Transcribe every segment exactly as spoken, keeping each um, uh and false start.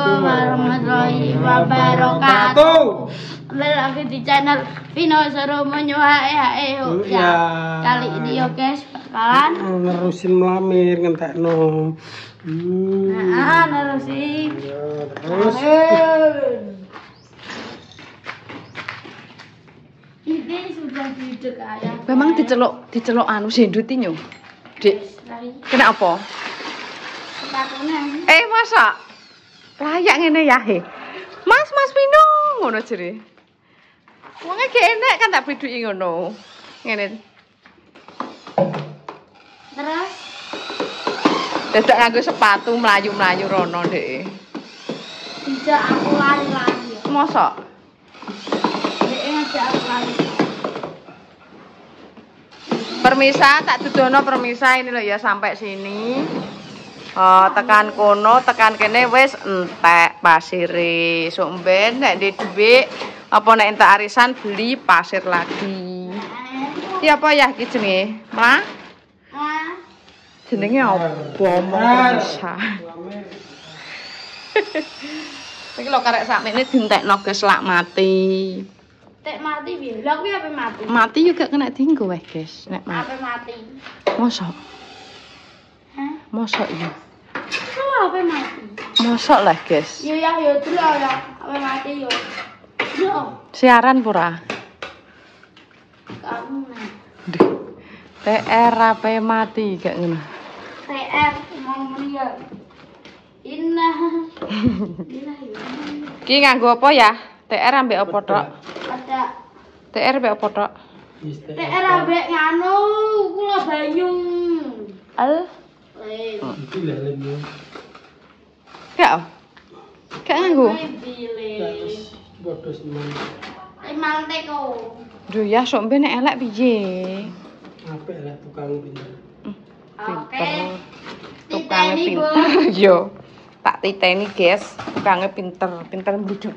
warahmatullahi wabarakatuh. Kembali lagi di channel Vino Suruh Menyu Hae Hae ya. Kali ini yo guys bakalan nerusin melamir ngentekno. Hmm. Nah, nerusin. Ya, terus. Ini sudah didek ayah. Memang diceluk diceluk anu sendutinyo. Dik. Kena apa? Sepatunya. Eh, masa? Layak ngene ya, he. Mas, Mas Vino ngono jere. Wong e enek kan tak biduki ngono. Ngene. Terus Dadak nganggo sepatu mlayu-mlayu rono, Dek. tidak aku lari-lari. Mosok? Dek ngajak aku lari. Permisa, tak dudono permisa ini loh ya sampai sini. Oh, tekan kono, tekan kene wis entek pasire. Sok mben nek ndek dhuwit apa nek entek arisan beli pasir lagi. Iki apa ya iki jenenge? Ma? Ah, Jenenge apa? Permisa. Iki lho karek sakmene dientekno gas lak mati. tek mati piye? Lah kuwi ape mati? Mati juga kena dienggo weh, guys. Nek mati. Ape mati? Mosok? Hah? Mosok ya? Kalau ape mati? Mosok lah, guys. Yo ya yo dulu ya. Ape mati yo. Yo, Siaran pura. kamu nah. T R ape mati gak ngono. T R mau meriah. Inna. Gila yo. Ki nganggo apa ya? T R ambek apa tok? Ada T R ambek apa tok? T R ambek nganu kula banyu. Al. Eh. Iki lha lemu. Gak. Gak nganggo. Pilih. Bodoh semen. Imal teko. Duh ya sok mben nek elek piye? Apik lah tukang pinter. Oke. Tukange Titeni, Bu. pinter yo. Tak titeni, guys. Tukange pinter, pinter mbuduk.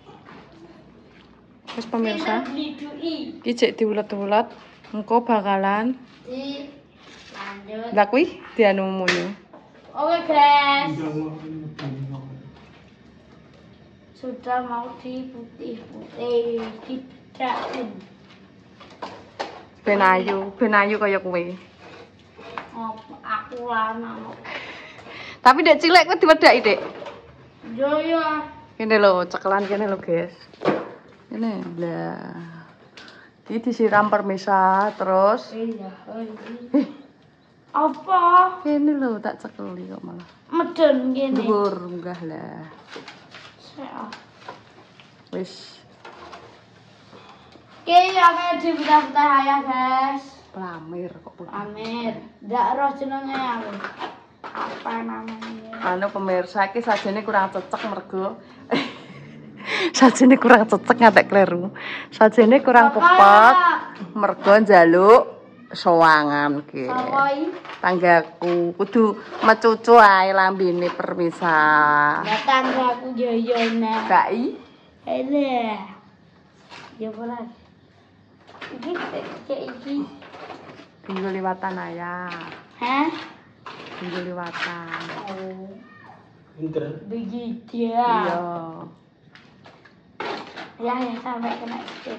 Wis pemirsa, Blidui. iki cek diulet-ulet, engko bakalan Di lanjut. lah kuwi dianu munyu. Oke guys. Sudah mau diputih-putih, tidak Ben ayu, ben ayu kaya kowe. oh, aku lana. Tapi dek cilik kuwi diwedaki, Dik. Yo yo. Kene lho, cekelan kene lho, guys. Ini lah. Iki disiram permisa terus. Iya, iya. Apa? Kene lho tak cekeli kok malah. Medun gini. Dhuwur munggah lah. Saya. Wis Oke, yang di buta-buta ya guys. plamir kok pula. Amir. Ndak roh jenenge aku. Apa namanya? Anu pemirsa iki sajane kurang cocok mergo sajane kurang cocok ngatek kleru. Sajane kurang pepet mergo njaluk sowangan ki. Sawai. Tanggaku kudu mecucu ae lambene permisa. Datang aku joyona. Kai Ele. Ya bola. Iki kayak iki. tinggal liwatan ayah. Hah? Tinggal liwatan. Oh. Pinter. Begitu Iya. ya. Ya ya sampai kena itu.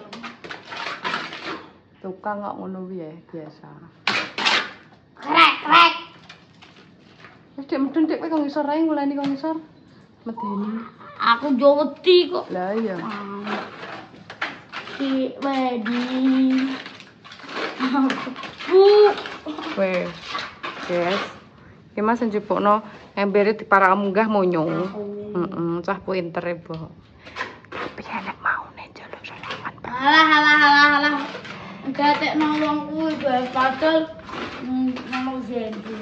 Tukang kok ngono piye biasa. Krek krek. Wis dik medun dik kowe kok ngisor ae nguleni kok ngisor. Medeni. Aku jaweti kok. Lah iya. Si wedi. Bu. Weh. Guys. Iki Mas njupukno embere dipara munggah monyo. Heeh, cah pinter e, Bo. Tapi enek maune njaluk sowangan. Alah alah alah alah. Enggak tek nolong kuwi bae padahal nolong jendu.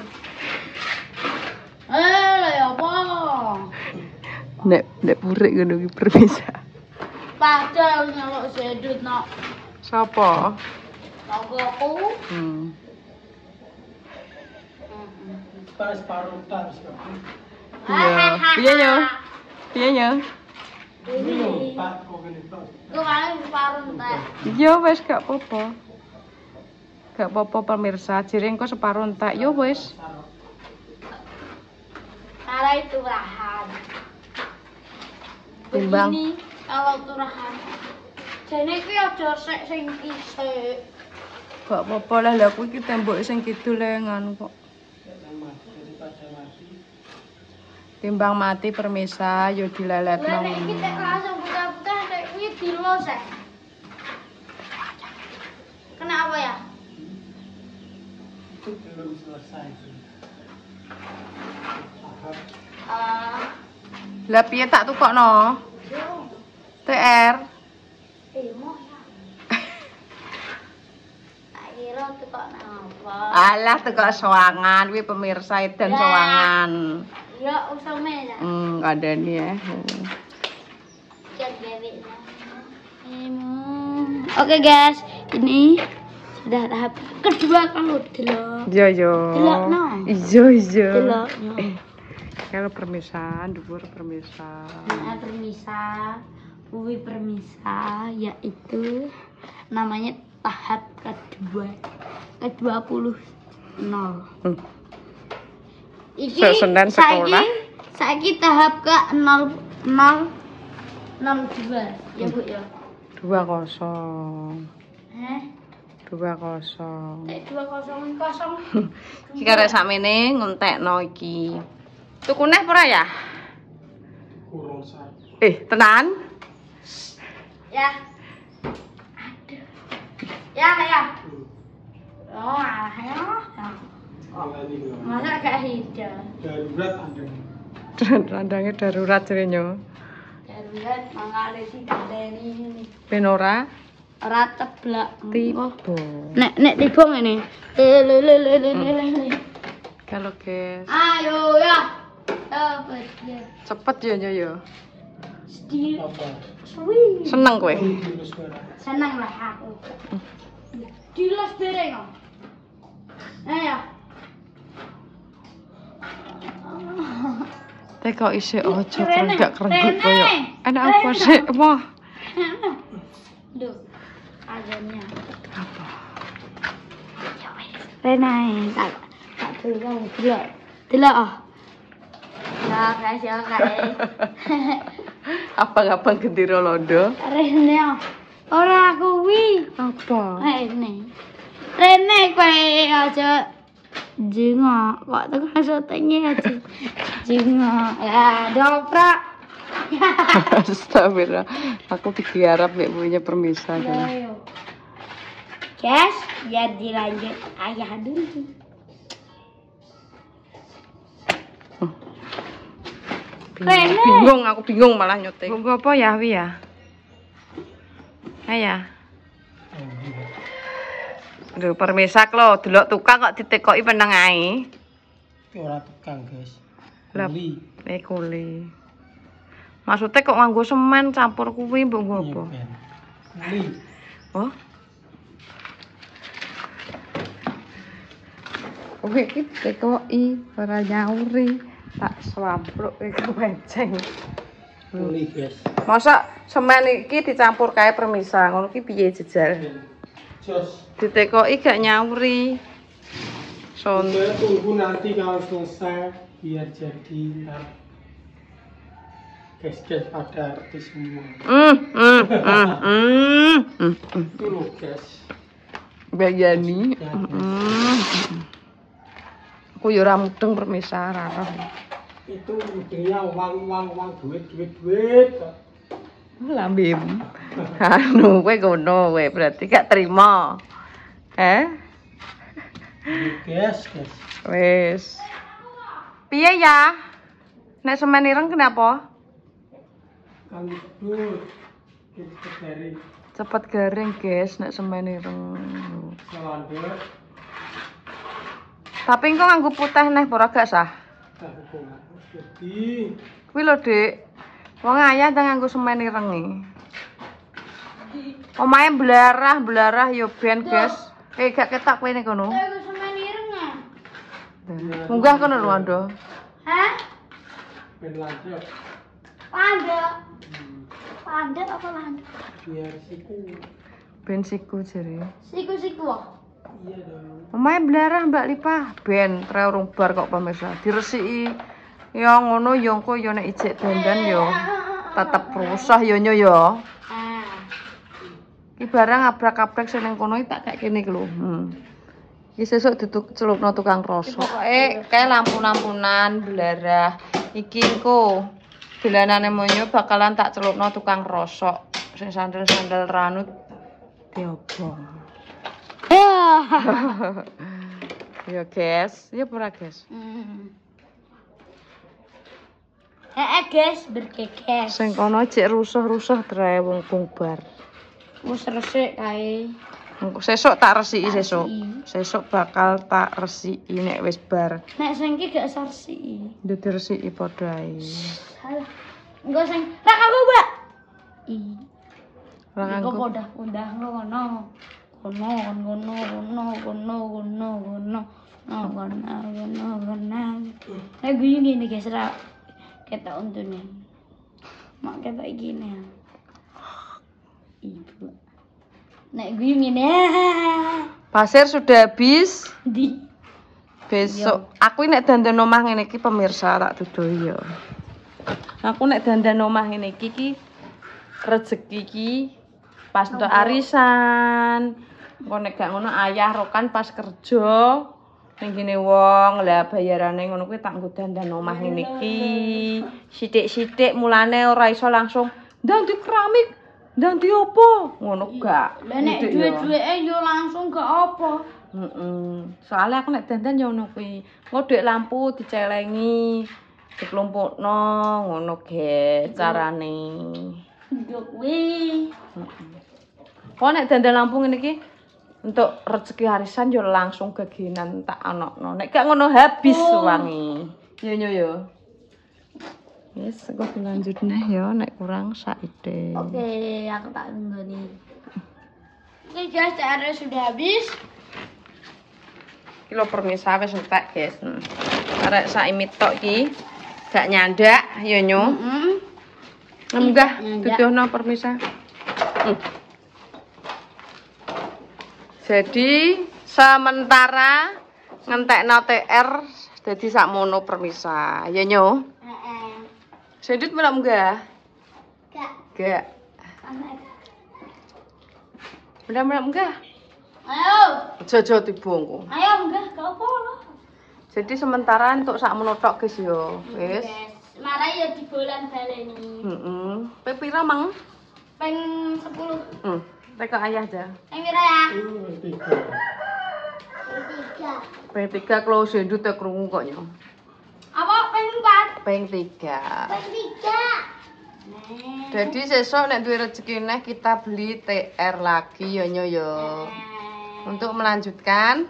Eh, ya apa? Nek nek burik ngono iki permisa. Padahal nyolok jendu nok. Sapa? Tonggoku. Hmm. Pas paruh tas. Iya. Piye yo? Piye yo? Ini Pak kok ngene tok. Ku paling separuh teh. Yo wis gak apa-apa. Gak apa-apa pemirsa, jere engko separo entek. Yo wis. Cara itu rahan. Timbang. Begini kalau turahan. Jane iki aja sek sing isik. Gak apa-apa lah, lah kuwi ki tembok sing kidul lengan kok. Daripada mati. Timbang mati permisa yo dileletno. Lah nek iki tek langsung buka-buka nek kuwi dilos eh. Kenapa ya? Itu belum selesai. Tahap Ah, Lah piye tak tukokno? yo. T R. Eh, mau ya. Tak kira tekok napa. Alah tekok sowangan kuwi pemirsa edan Lah. sowangan. Ya usame ya. Hmm, kadani ya. Cek dewe. Oke guys, ini sudah tahap kedua kalau delok. Yo yo. Delokno. Iya iya. Delokno. Eh, kalau permisa, dhuwur permisa. Nah, permisa, kuwi permisa yaitu namanya tahap kedua ke dua puluh nol. Hmm. Iki Sesendan sekolah. saiki saiki tahap ke nol nol nol dua ya Bu ya. Dua kosong. Heh, Dua kosong. nek dua kosong kosong. Iki karek sakmene ngentekno iki. Tuku neh ora ya? kurang satu. Eh, tenan? Ya. Aduh. Ya, ya. Hmm. Oh, alah ya. Ala ini loh. Masa gak hidang? Darurat ada. Randangnya darurat jadinya. Darurat mangale sing gandeni ini. Penora Ora teblak. tiba. Nek nek tiba ngene. Le le le le le le le. Kalau guys, Ayo ya. Cepet ya. cepet ya yo yo. Sedih. Apa? Suwi. Seneng kowe. Terus suara. Senang lah aku. Dilas bereng. Ayo. Teh kok isih ojo Rene, gak kerenggut Rene, koyo. Enak apa Rene. sih, Wah? Duh. Azannya. Apa? Rena, tak tak dulu delok. Delok oh. Ya, guys ya, guys. Abang-abang gendera londo. Rene oh. Ora kuwi. Apa? Rene. Rene kowe aja jengok kok tekan syutingnya aja. Jengok. Ya, doprak. Astagfirullah. Aku digarap nek punya permisa kan. Ayo. Guys, biar dilanjut ayah dulu. Bingung, Rene. bingung, aku bingung malah nyoting. Bungku apa ya, Wi ya? Ayah. Aduh, permisak lo, delok tukang kok ditekoki peneng ae. Tapi ora tekan, guys. Lah, Kuli. eh kuli. Maksudnya kok nganggo semen campur kuwi mbok nggo apa? Iya, Ben. Kuli. Oh. Kowe iki tekoki ora nyauri, tak swampruk iki wenceng. Kuli, guys. Masa semen iki dicampur kae permisa, ngono ki piye jejal? Ben. Jos. Ditekoki gak nyauri. Son. Kita tunggu nanti kalau selesai biar jadi ntar guys-guys pada artis semua. Mm, mm, mm, mm, mm, mm. Itu loh, guys. Bayani. Ya, Mm, guys. mm. Aku yo ora mudeng permisa ra roh. Itu udahnya uang uang uang duit duit duit. Lambim. Anu kowe ngono kowe berarti gak terima. Eh? Guys, guys. Wis. Piye ya? Nek semen ireng kenapa? Kan itu kita dari Cepet garing, guys, nek semen ireng. Selanda. Tapi engko nganggo putih neh ora gak sah. Jadi Kuwi lho, Dik. Wong ayah ta nganggo semen ireng iki. Omahe blarah, blarah yo ben, guys. Eh gak ketok kowe nek kono. Aku semen ireng ah. Munggah kono lho, Ando. Hah? ben lanjut Landek. Landek apa landek? biar siku. Ben siku jere. Siku-siku kok. Iya dong. Omahe blarah Mbak Lipah, ben tre urung bar kok pemirsa. Diresiki ya ngono ya engko ya nek ijek dandan ya. tetep rusuh yo nyo yo. Ah. Iki barang abrak-abrak sing nang kono iki tak kek kene iki lho. Hmm. Iki sesuk dicelupno tukang rasa. Pokoke kae lampu-lampunan belarah. Iki engko dolanane monyo bakalan tak celupno tukang rosok. Sing sandal-sandal ranut diobong. Ya. Yo guys, ya pura guys. Hmm. Eh guys, bergeges. Sing kono cek rusuh-rusuh trae wong bungbar. Wis resik kae. Engko sesuk tak resiki sesuk. Sesuk bakal tak resiki nek wis bar. Nek sing iki gak sarsi. Ndek diresiki padha ae. Salah. Engko sing ra kanggo, Mbak. I. Ora Engko nganggo. podah-podah ngono. Kono, kono, kono, kono, kono, kono. Oh, kono, kono, kono. Nek guyu ngene guys, ra ketok untune. Mak ketok iki ne. Ibu. Nek guyu ngene. Pasir sudah habis. Di. Besok aku nek dandan omah ngene iki pemirsa tak dudoi ya. Aku nek dandan omah ngene iki ki rezeki iki pas untuk arisan. Engko nek gak ngono ayah rokan pas kerja ning kene wong lah bayarane ngono kuwi tak nggo dandan omah ngene iki. Sithik-sithik mulane ora iso langsung ndang di keramik, ndang di opo. Ngono gak. Lah nek duwe-duweke yo langsung gak apa. Heeh. Soale aku nek dandan yo ngono kuwi. Engko dhuwit lampu dicelengi, diklumpukno ngono ge carane. Yo kuwi. Heeh. Kok nek dandan lampu ngene iki untuk rezeki arisan yo langsung gegenan tak anokno. Nek gak ngono habis Oh. wangi. Yo yo yo. Wis engko dilanjut neh yo nek kurang saide. Oke, aku tak nggoni. Oke guys, C R sudah habis. Kilo permisa wis entek, guys. Hmm. Arek sak mitok iki gak nyandak yo nyo. Heeh. Enggak, Nyandak. duduhno permisa. Hmm. Jadi sementara ngentekno T R dadi sakmono permisa. Ya nyo. Heeh. Sedut melok enggak? Gak. Enggak. Anak. Udah melok enggak? Ayo. Jojo tibungku. Ayo enggak, gak apa lah. Jadi sementara untuk sakmono tok guys yo. Wis. Yes. Marai ya di bulan baleni. Heeh. Pe pira mang? Peng sepuluh. Hmm. Teko ayah aja. Peng pira ya? tiga. Tiga. Peng tiga kalau sedut tak krungu kok nyo. Apa peng empat? Peng tiga. Peng tiga. Nih. Jadi sesuk nek duwe rezeki neh kita beli T R lagi yo nyo yo. Untuk melanjutkan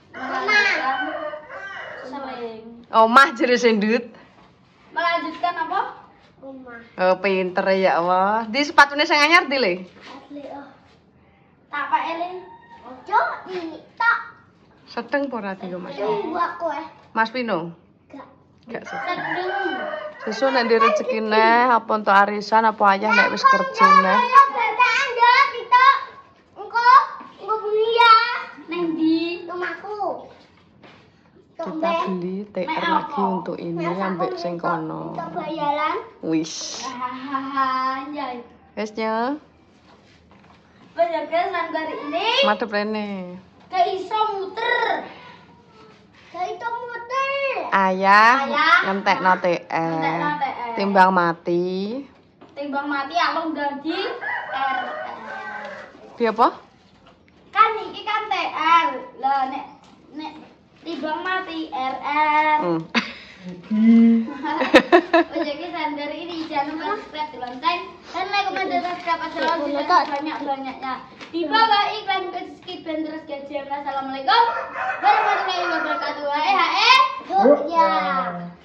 Sering. omah jere sendut. Melanjutkan apa? Rumah. Oh, pinter ya Allah. Di sepatune sing anyar di le. Asli oh. Tak pak Elin. Ojo ini tak. Sedeng ora di Mas. Buat kowe. Mas Pino. Gak. Gak sedeng. Sedeng. Sesuk nek duwe rezeki neh apa untuk arisan apa ayah nek wis kerja neh. Ayo betaan ya kita. Engko engko beli ya. Neng di rumahku. Kita beli T R lagi untuk ini ambek sing kono. Bayaran. Wis. Hahaha, anjay. Wis nyo. Banyak guys nang kali ini. Madhep rene. Gak iso muter. Gak iso muter. Ayah Ayah. ngentekno T Ngentekno R. T R. Timbang mati. Timbang mati aku ganti R. Di apa? Kan iki kan T R. Lah nek nek timbang mati R R. Hmm. Jadi sandar ini jangan lupa subscribe di lonceng dan like, comment, dan subscribe aja lonceng banyak-banyaknya. Di bawah iklan ke skip dan terus gajian. Assalamualaikum warahmatullahi wabarakatuh. Hai hai. Ya.